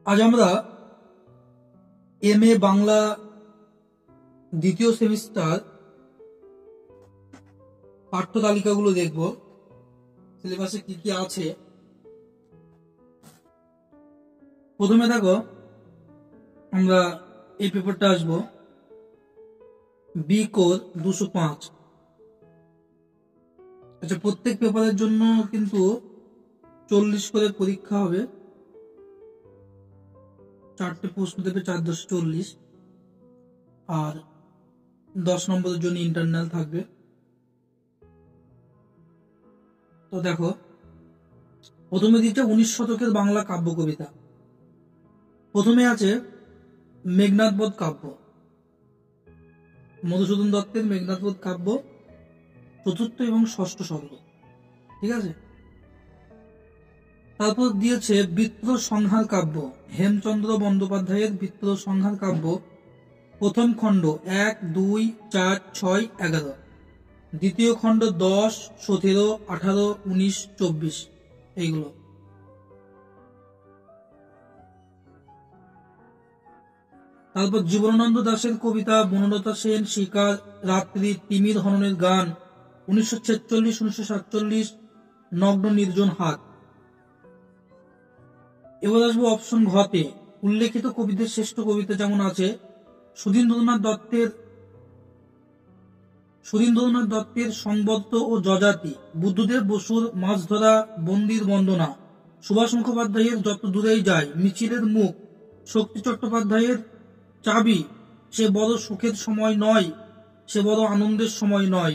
আজ আমরা এমএ বাংলা দ্বিতীয় সেমিস্টার পাঠ্য তালিকাগুলো দেখব, সিলেবাসে কি কি আছে। প্রথমে দেখো আমরা এই পেপারটা আসবো বি কোর 205। আচ্ছা, প্রত্যেক পেপারের জন্য কিন্তু 40 করে পরীক্ষা হবে, 4টে প্রশ্ন দেবে, 4×10 = 40, আর 10 নম্বরের জন্য ইন্টারনাল থাকবে। তো দেখো, প্রথমে দিচ্ছে 19 শতকের বাংলা কাব্য কবিতা। প্রথমে আছে মেঘনাদবধ কাব্য, মধুসূদন দত্তের মেঘনাদবধ কাব্য, 4র্থ এবং 6ষ্ঠ সর্গ। ঠিক আছে। তারপর দিয়েছে বিদ্রোহ সংহার কাব্য, হেমচন্দ্র বন্দ্যোপাধ্যায়ের বিদ্রোহ সংহার কাব্য, প্রথম খণ্ড 1, 2, 4, 6, 11, দ্বিতীয় খণ্ড 10, 17, 18, 19, 24 এইগুলো। তারপর জীবনানন্দ দাশের কবিতা, বনলতা সেন শিকার, রাত্রি, তিমির হননের গান, 1946, 1947, নগ্ন নির্জন হাত। এবার আসবো অপশন ঘতে, উল্লেখিত কবিদের শ্রেষ্ঠ কবিতা যেমন আছে সুধীন্দ্রনাথ দত্তের সংবদ্ধ ও যজাতি, বুদ্ধদেব বসুর মাছ ধরা, বন্দির বন্দনা, সুভাষ মুখোপাধ্যায়ের যত দূরেই যায়, মিছিলের মুখ, শক্তি চট্টোপাধ্যায়ের চাবি, সে বড় সুখের সময় নয়, সে বড় আনন্দের সময় নয়,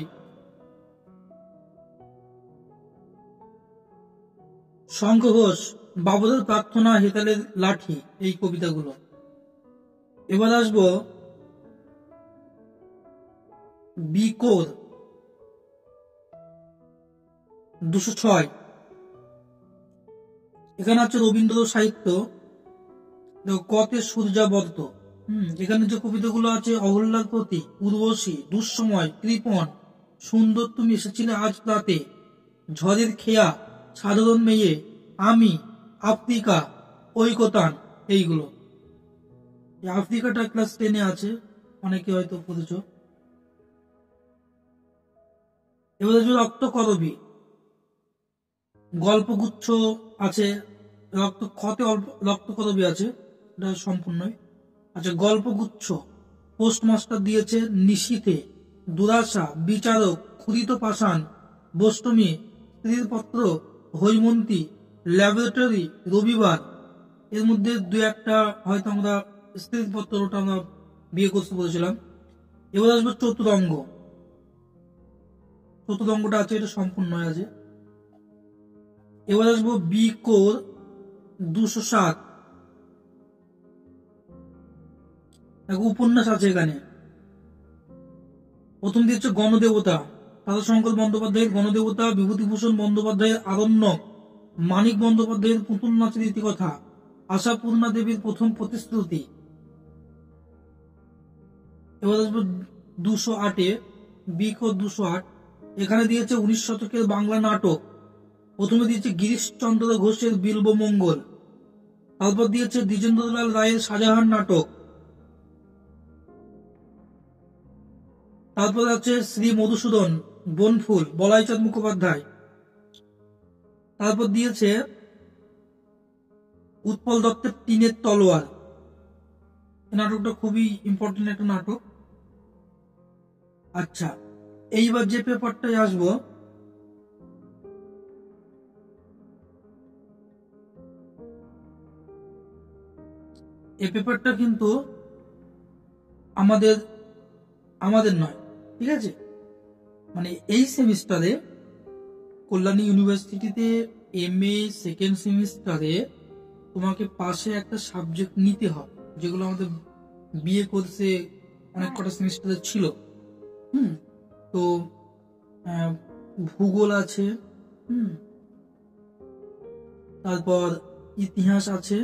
শঙ্খ ঘোষ, বাবরের প্রার্থনা, হেতালের লাঠি, এই কবিতাগুলো। এবার আসবো বি কোর 206। এখানে আছে রবীন্দ্র সাহিত্য, কতে সূর্যাবর্ত। এখানে যে কবিতাগুলো আছে অহল্যার প্রতি, উর্বশী, দুঃসময়, কৃপণ, সুন্দর তুমি এসেছিলে আজ রাতে, ঝড়ের খেয়া, সাধারণ মেয়ে, আমি, আফ্রিকা, ঐকতান, এইগুলো। আফ্রিকাটা ক্লাস 10-এ আছে, অনেকে হয়তো পড়েছ। এবার রক্ত করবি, গল্পগুচ্ছ আছে, রক্ত করবি আছে, এটা সম্পূর্ণই। আচ্ছা, গল্পগুচ্ছ পোস্টমাস্টার দিয়েছে নিশীথে, দুরাশা, বিচারক, ক্ষুরিত পাষাণ, বষ্টমী, স্ত্রীর পত্র, হৈমন্তী, ল্যাবরেটরি, রবিবার। এর মধ্যে 2-1টা হয়তো আমরা স্ত্রীর পত্রটা আমরা বিয়ে করতে বলেছিলাম। এবার আসবো চতুরঙ্গটা আছে, এটা সম্পূর্ণ আছে। এবার আসবো বি কোর 207। উপন্যাস আছে এখানে। প্রথম দিচ্ছে গণদেবতা, তারাশঙ্কর বন্দ্যোপাধ্যায়ের গণদেবতা, বিভূতিভূষণ বন্দ্যোপাধ্যায়ের আরণ্যক, মানিক বন্দ্যোপাধ্যায়ের পুতুল নাচের ইতিকথা, আশাপূর্ণা দেবীর প্রথম প্রতিশ্রুতি। এবার আসবো 208-এ, বি কোর 208। এখানে দিয়েছে 19 শতকের বাংলা নাটক। প্রথমে দিয়েছে গিরিশচন্দ্র ঘোষের বিল্বমঙ্গল, তারপর দিয়েছে দ্বিজেন্দ্রলাল রায়ের শাহজাহান নাটক, তারপর আছে শ্রী মধুসূদন বনফুল, বলাইচাঁদ মুখোপাধ্যায়, তারপর দিয়েছে উৎপল দত্তের টিনের তলোয়ার। নাটকটা খুবই ইম্পর্টেন্ট একটা নাটক। আচ্ছা, এইবার যে পেপারটায় আসবো, এই পেপারটা কিন্তু আমাদের নয়, ঠিক আছে। মানে এই সেমিস্টারে কল্যাণী ইউনিভার্সিটিতে এমএ সেকেন্ড সেমিস্টারে তোমাকে পাশে একটা সাবজেক্ট নিতে হবে, যেগুলো আমাদের বিএ কোর্সে অনেক কটা সেমিস্টারে ছিল। তো ভূগোল আছে, তারপর ইতিহাস আছে,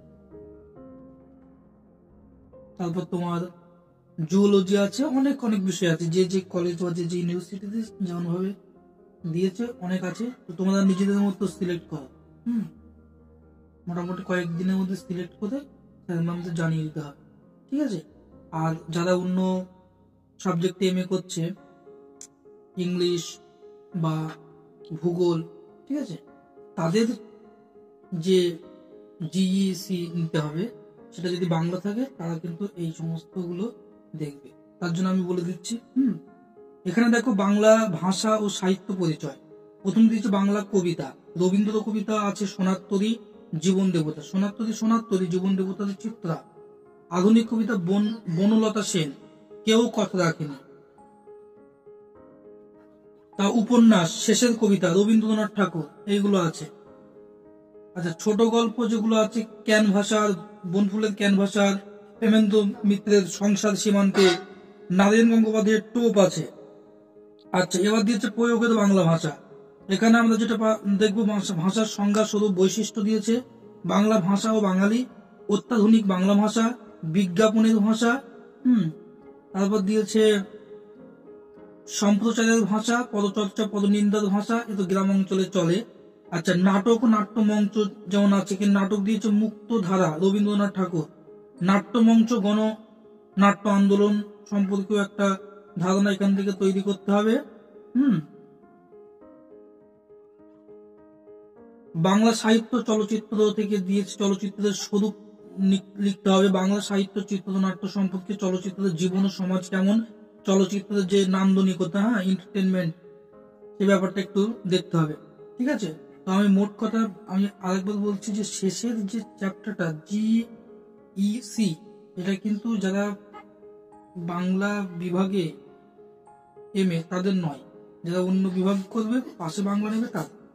তারপর তোমার জুওলজি আছে, অনেক বিষয় আছে। যে কলেজ বা যে ইউনিভার্সিটিতে যেমন ভাবে দিয়েছে অনেক আছে। তো তোমরা নিজেদের মতো সিলেক্ট করো। মোটামুটি কয়েকদিনের মধ্যে সিলেক্ট করে আমাদের জানিয়ে দিতে হবে, ঠিক আছে। আর যারা অন্য সাবজেক্টে এমএ করছে, ইংলিশ বা ভূগোল, ঠিক আছে, তাদের যে জিইসি নিতে হবে সেটা যদি বাংলা থাকে তারা কিন্তু এই সমস্তগুলো দেখবে। তার জন্য আমি বলে দিচ্ছি। এখানে দেখো বাংলা ভাষা ও সাহিত্য পরিচয়। প্রথম দিয়েছে বাংলা কবিতা। রবীন্দ্র কবিতা আছে সোনার তরী, জীবন দেবতা। সোনার তরী, জীবন দেবতার চিত্রা। আধুনিক কবিতা বনলতা সেন, কেউ কথা রাখেনি। তা উপন্যাস, শেষের কবিতা, রবীন্দ্রনাথ ঠাকুর, এইগুলো আছে। আচ্ছা, ছোট গল্প যেগুলো আছে ক্যানভাসার, বনফুলের ক্যানভাসার, প্রেমেন্দ্র মিত্রের সংসার সীমান্তে, নারায়ণ গঙ্গোপাধ্যায়ের টোপ আছে। আচ্ছা, এবার দিয়েছে প্রয়োগের বাংলা ভাষা। এখানে আমরা যেটা দেখবো ভাষার সংজ্ঞা স্বরূপ বৈশিষ্ট্য দিয়েছে বাংলা ভাষা ও বাঙালি, অত্যাধুনিক বাংলা ভাষা, বিজ্ঞাপনের ভাষা, তারপর দিয়েছে সম্প্রচারের ভাষা, পদচর্চা পদনিন্দার ভাষা, এ তো গ্রাম অঞ্চলে চলে। আচ্ছা, নাটক ও নাট্যমঞ্চ যেমন আছে, কি নাটক দিয়েছে মুক্ত ধারা, রবীন্দ্রনাথ ঠাকুর। নাট্যমঞ্চ গণ নাট্য আন্দোলন সম্পর্কেও একটা ধারণা এখান থেকে তৈরি করতে হবে। বাংলা সাহিত্য চলচ্চিত্র থেকে দিয়েছে চলচ্চিত্রের স্বরূপ লিখতে হবে। বাংলা সাহিত্য চিত্রনাট্য সম্পর্কে চলচ্চিত্রের জীবন ও সমাজ কেমন, চলচ্চিত্রের যে নান্দনিকতা, এন্টারটেনমেন্ট, সে ব্যাপারটা একটু দেখতে হবে, ঠিক আছে। তো আমি মোট কথা আমি আরেকবার বলছি যে শেষের যে চ্যাপ্টারটা জিইসি, এটা কিন্তু যারা বাংলা বিভাগে এমএ তাদের নয়, যারা অন্য বিভাগ করবে পাশে বাংলা নেবে তাদের।